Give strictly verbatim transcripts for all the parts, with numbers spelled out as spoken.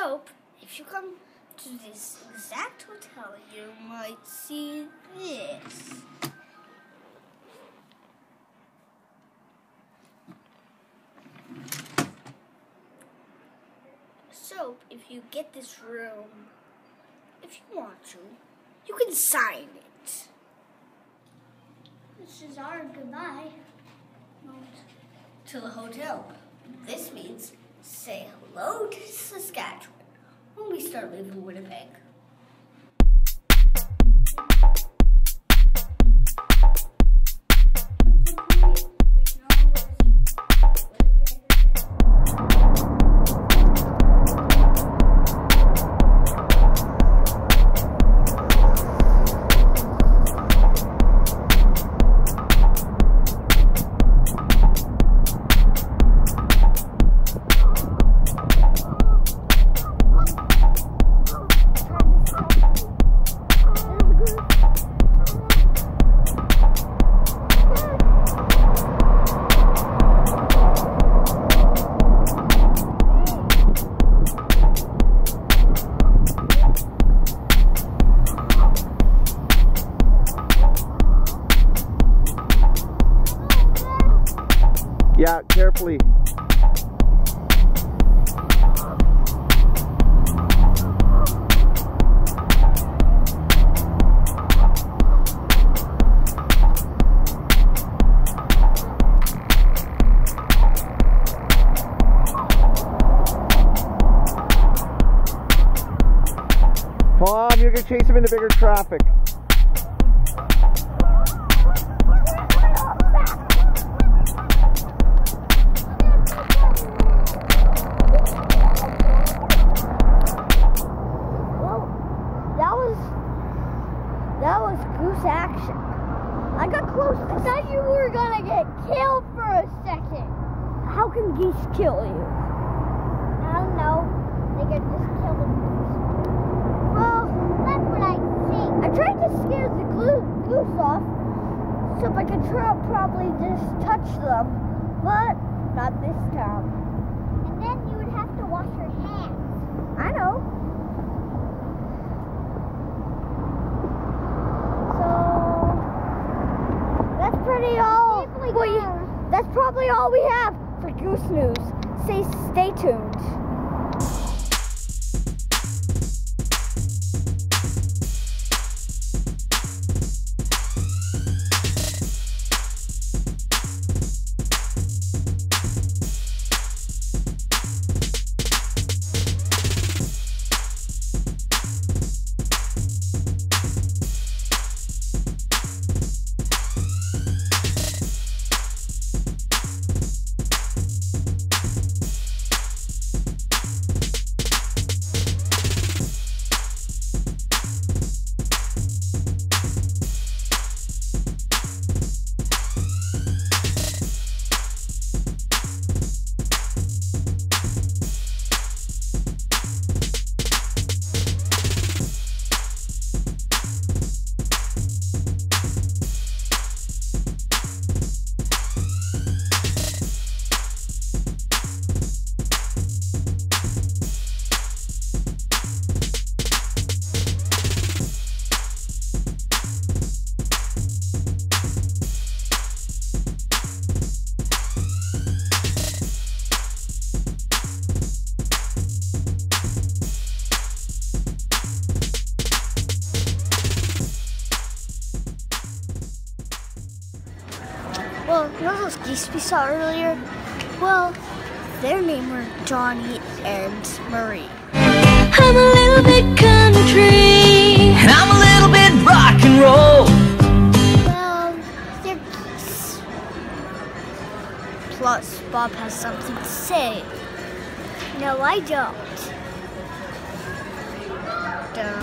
So, if you come to this exact hotel, you might see this. So, if you get this room, if you want to, you can sign it. This is our goodbye note To the hotel. This means say hello to Saskatchewan when we start leaving Winnipeg. Yeah, carefully. Mom, you're gonna chase him into bigger traffic. That was goose action. I got close. I thought you were gonna get killed for a second. How can geese kill you? I don't know. They could just kill the goose. Well, that's what I think. I tried to scare the goose off, so I could try, probably just touch them, but not this time. And then you would have to wash your hands. I know. Pretty all. We, that's probably all we have for Goose News. Say, stay tuned. Well, you know those geese we saw earlier? Well, their name were Johnny and Marie. I'm a little bit country, and I'm a little bit rock and roll. Well, they're geese. Plus, Bob has something to say. No, I don't. Duh.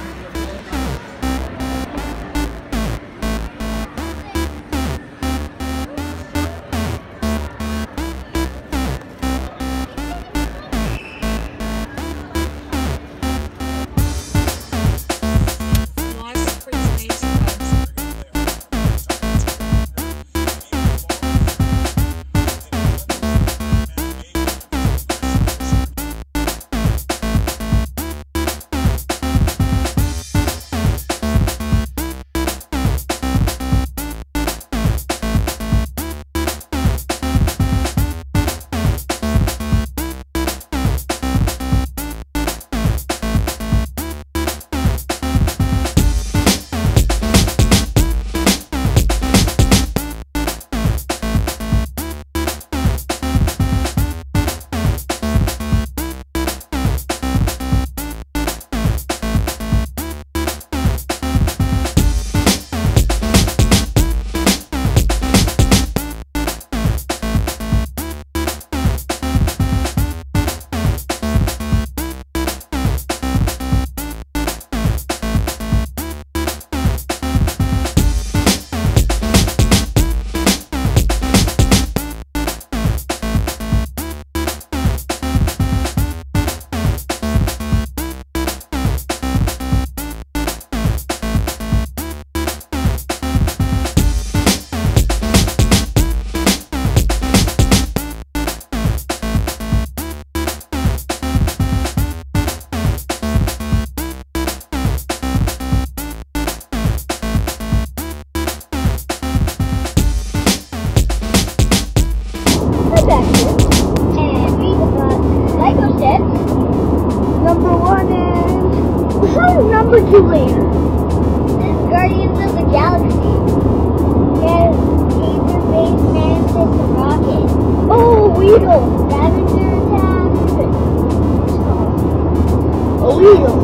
Oh, scavenger town. Illegal.